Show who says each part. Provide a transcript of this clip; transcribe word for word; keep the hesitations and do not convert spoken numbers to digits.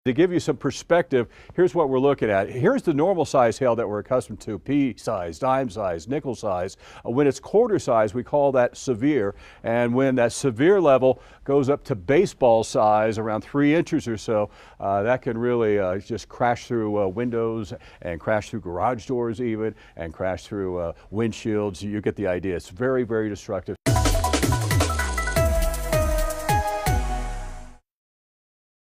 Speaker 1: To give you some perspective, here's what we're looking at. Here's the normal size hail that we're accustomed to, pea size, dime size, nickel size. Uh, when it's quarter size, we call that severe. And when that severe level goes up to baseball size, around three inches or so, uh, that can really uh, just crash through uh, windows and crash through garage doors even, and crash through uh, windshields. You get the idea. It's very, very destructive.